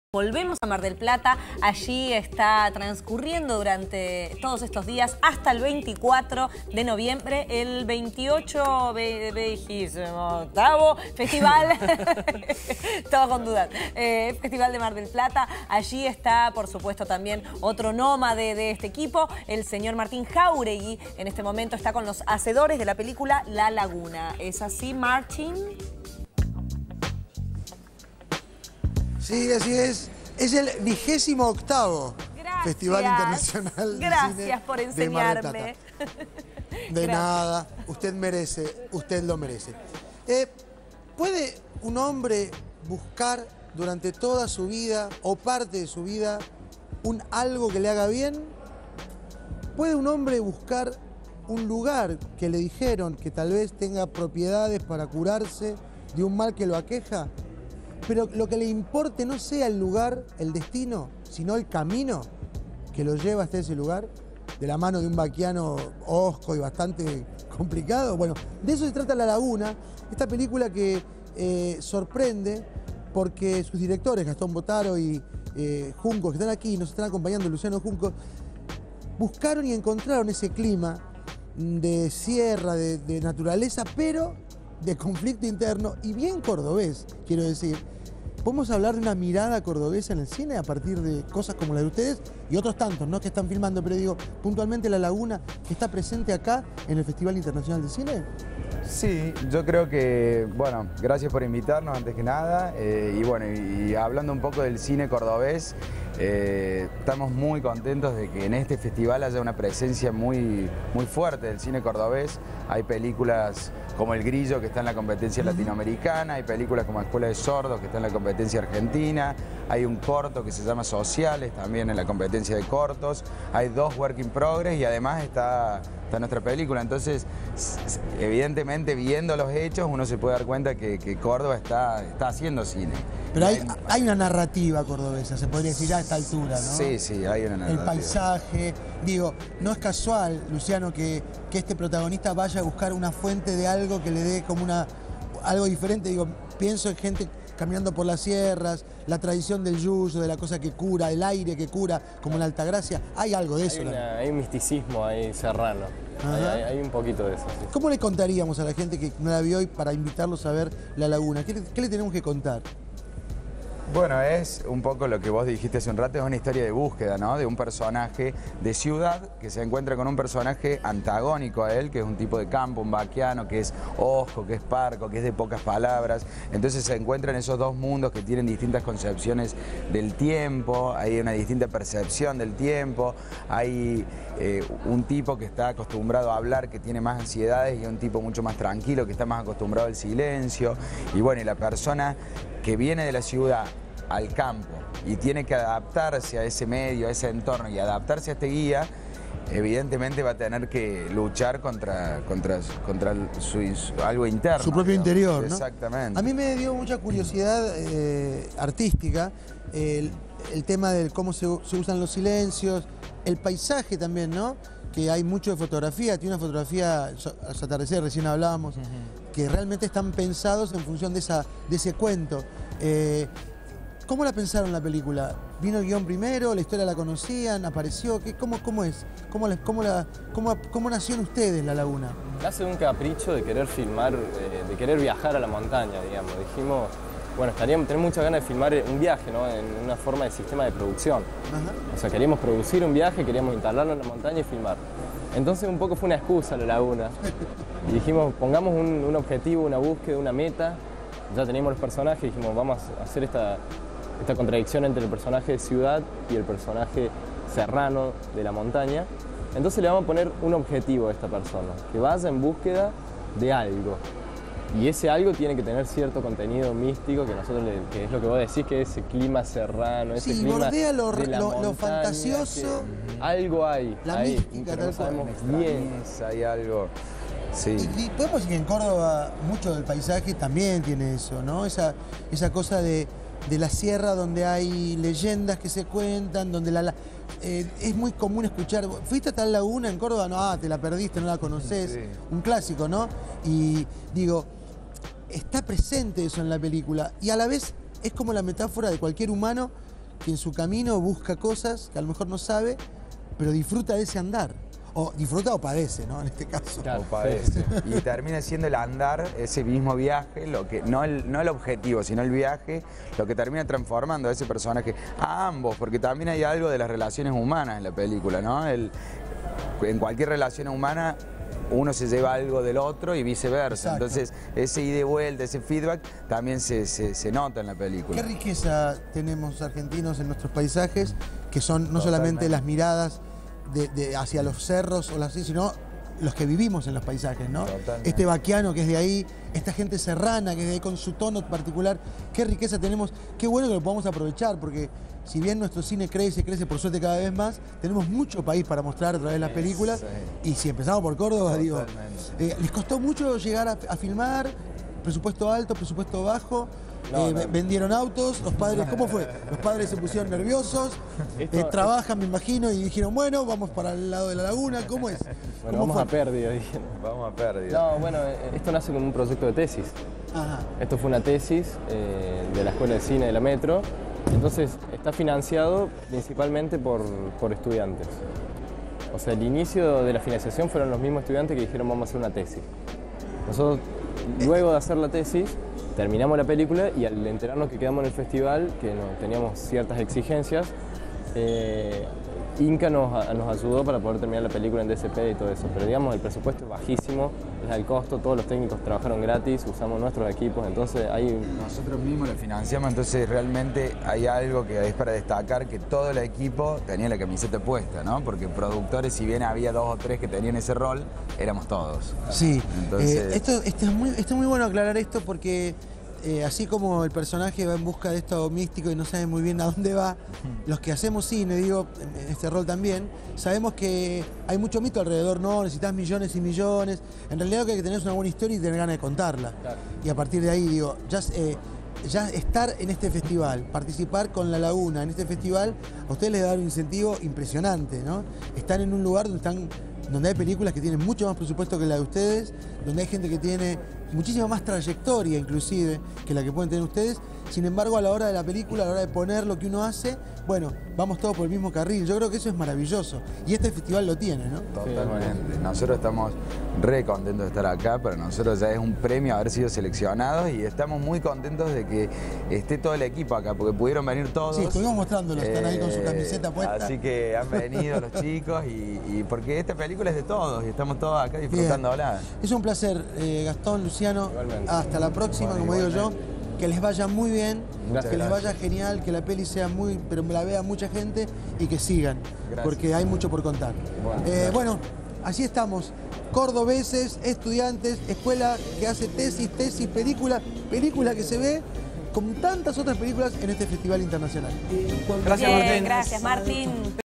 Volvemos a Mar del Plata, allí está transcurriendo durante todos estos días hasta el 24 de noviembre el 28 Festival, todo con dudas, Festival de Mar del Plata. Allí está, por supuesto, también otro nómade de este equipo, el señor Martín Jáuregui. En este momento está con los hacedores de la película La Laguna. ¿Es así, Martín? Sí, así es. Es el 28º Festival Internacional de Cine. Gracias por enseñarme. De nada, usted lo merece. ¿Puede un hombre buscar durante toda su vida o parte de su vida algo que le haga bien? ¿Puede un hombre buscar un lugar que le dijeron que tal vez tenga propiedades para curarse de un mal que lo aqueja? Pero lo que le importe no sea el lugar, el destino, sino el camino que lo lleva hasta ese lugar, de la mano de un vaquiano hosco y bastante complicado. Bueno, de eso se trata La Laguna, esta película que sorprende porque sus directores, Gastón Botaro y Junco, que están aquí, nos están acompañando, Luciano Junco, buscaron y encontraron ese clima de sierra, de naturaleza, pero de conflicto interno y bien cordobés, quiero decir. Podemos hablar de una mirada cordobesa en el cine a partir de cosas como la de ustedes y otros tantos, ¿no?, que están filmando, pero digo, puntualmente La Laguna, que está presente acá en el Festival Internacional de Cine. Sí, yo creo que, bueno, gracias por invitarnos antes que nada, y bueno, y hablando un poco del cine cordobés, estamos muy contentos de que en este festival haya una presencia muy fuerte del cine cordobés. Hay películas como El Grillo, que está en la competencia latinoamericana, hay películas como Escuela de Sordos, que está en la competencia argentina, hay un corto que se llama Sociales, también en la competencia de cortos, hay 2 Work in Progress y además está nuestra película. Entonces, evidentemente, viendo los hechos, uno se puede dar cuenta que Córdoba está haciendo cine. Pero hay una narrativa cordobesa, se podría decir a esta altura, ¿no? Sí, hay una narrativa. El paisaje, digo, no es casual, Luciano, que este protagonista vaya a buscar una fuente de algo que le dé como algo diferente. Digo, pienso en gente caminando por las sierras, la tradición del yuyo, de la cosa que cura, el aire que cura, como en la Altagracia. Hay algo de eso. Hay un misticismo ahí serrano. Hay un poquito de eso. Sí. ¿Cómo le contaríamos a la gente que no la vio hoy para invitarlos a ver La Laguna? ¿Qué le tenemos que contar? Bueno, es un poco lo que vos dijiste hace un rato, es una historia de búsqueda, ¿no? De un personaje de ciudad que se encuentra con un personaje antagónico a él, que es un tipo de campo, un vaquiano, que es hosco, que es parco, que es de pocas palabras. Entonces se encuentran esos dos mundos que tienen distintas concepciones del tiempo, hay una distinta percepción del tiempo, hay un tipo que está acostumbrado a hablar, que tiene más ansiedades, y un tipo mucho más tranquilo, que está más acostumbrado al silencio. Y bueno, y la persona que viene de la ciudad al campo y tiene que adaptarse a ese medio, a ese entorno y adaptarse a este guía, evidentemente va a tener que luchar contra algo interno. Su propio interior, ¿no? Exactamente. A mí me dio mucha curiosidad artística el tema de cómo se usan los silencios, el paisaje también, ¿no? Que hay mucho de fotografía, tiene una fotografía, los atardeceres recién hablábamos, que realmente están pensados en función de ese cuento. ¿Cómo la pensaron la película? ¿Vino el guión primero? ¿La historia la conocían? ¿Apareció? ¿Cómo es? ¿Cómo nació en ustedes La Laguna? Nace de un capricho de querer filmar, de querer viajar a la montaña, digamos. Dijimos, bueno, tenemos muchas ganas de filmar un viaje, ¿no?, en una forma de sistema de producción. O sea, queríamos producir un viaje, queríamos instalarlo en la montaña y filmar. Entonces un poco fue una excusa La Laguna. Y dijimos, pongamos un objetivo, una búsqueda, una meta. Ya teníamos los personajes, dijimos, vamos a hacer esta contradicción entre el personaje de ciudad y el personaje serrano de la montaña. Entonces le vamos a poner un objetivo a esta persona, que vaya en búsqueda de algo. Y ese algo tiene que tener cierto contenido místico, que es lo que vos decís, que es ese clima serrano, ese clima bordea de la lo montaña, fantasioso. Algo hay, la ahí, mística, pero no sabemos bien. Hay algo. Sí. Y podemos decir que en Córdoba mucho del paisaje también tiene eso, ¿no? Esa cosa de la sierra donde hay leyendas que se cuentan, donde es muy común escuchar, ¿fuiste a tal laguna en Córdoba? No, te la perdiste, no la conocés. Sí. Un clásico, ¿no? Y digo, está presente eso en la película y a la vez es como la metáfora de cualquier humano que en su camino busca cosas que a lo mejor no sabe, pero disfruta de ese andar. O disfruta o padece, ¿no? En este caso. Claro, o padece. Y termina siendo el andar, ese mismo viaje, lo que, no el objetivo, sino el viaje, lo que termina transformando a ese personaje, a ambos, porque también hay algo de las relaciones humanas en la película, ¿no? En cualquier relación humana uno se lleva algo del otro y viceversa. Exacto. Entonces, ese ida y vuelta, ese feedback también se nota en la película. Qué riqueza tenemos argentinos en nuestros paisajes, que son no solamente las miradas hacia los cerros o sino los que vivimos en los paisajes, ¿no? Totalmente. Este vaquiano que es de ahí, esta gente serrana que es de ahí con su tono particular, qué riqueza tenemos, qué bueno que lo podamos aprovechar, porque si bien nuestro cine crece por suerte cada vez más, tenemos mucho país para mostrar a través de las películas, y si empezamos por Córdoba, digo, ¿les costó mucho llegar a filmar? ¿Presupuesto alto, presupuesto bajo? ¿Vendieron autos? ¿Los padres, cómo fue? ¿Los padres se pusieron nerviosos? ¿Trabajan, me imagino, y dijeron, bueno, vamos para el lado de la laguna? ¿Cómo es? Bueno, vamos a pérdida, dijeron. Vamos a pérdida. No, bueno, esto nace como un proyecto de tesis. Ajá. Esto fue una tesis de la Escuela de Cine de la Metro. Entonces, está financiado principalmente por estudiantes. O sea, el inicio de la financiación fueron los mismos estudiantes que dijeron, vamos a hacer una tesis. Nosotros, luego de hacer la tesis, terminamos la película y al enterarnos que quedamos en el festival, que teníamos ciertas exigencias, Inca nos ayudó para poder terminar la película en DSP y todo eso. Pero digamos, el presupuesto es bajísimo, es el costo, todos los técnicos trabajaron gratis, usamos nuestros equipos, entonces hay... Nosotros mismos la financiamos, entonces realmente hay algo que es para destacar, que todo el equipo tenía la camiseta puesta, ¿no? Porque productores, si bien había 2 o 3 que tenían ese rol, éramos todos. Sí, entonces... esto es muy bueno aclarar esto porque... así como el personaje va en busca de esto místico y no sabe muy bien a dónde va, los que hacemos cine, digo, en este rol también, sabemos que hay mucho mito alrededor, no, necesitas millones y millones. En realidad lo que hay que tener es una buena historia y tener ganas de contarla. Claro. Y a partir de ahí, digo, ya estar en este festival, participar con La Laguna en este festival, a ustedes les da un incentivo impresionante, ¿no? Están en un lugar donde hay películas que tienen mucho más presupuesto que la de ustedes, donde hay gente que tiene muchísima más trayectoria inclusive que la que pueden tener ustedes. Sin embargo, a la hora de la película, a la hora de poner lo que uno hace, bueno, vamos todos por el mismo carril. Yo creo que eso es maravilloso. Y este festival lo tiene, ¿no? Totalmente. Nosotros estamos re contentos de estar acá. Para nosotros ya es un premio haber sido seleccionados y estamos muy contentos de que esté todo el equipo acá, porque pudieron venir todos. Sí, estuvimos mostrándolo, están ahí con su camiseta puesta. Así que han venido los chicos y porque esta película es de todos y estamos todos acá disfrutándola. Es un placer, Gastón, Luciano. Igualmente. Hasta la próxima, como digo yo. Que les vaya muy bien, Gracias, que les vaya genial, que la peli sea pero me la vea mucha gente y que sigan, porque hay mucho por contar. Bueno, así estamos, cordobeses, estudiantes, escuela que hace tesis, película que se ve como tantas otras películas en este festival internacional. Gracias, Martín. Gracias, Martín.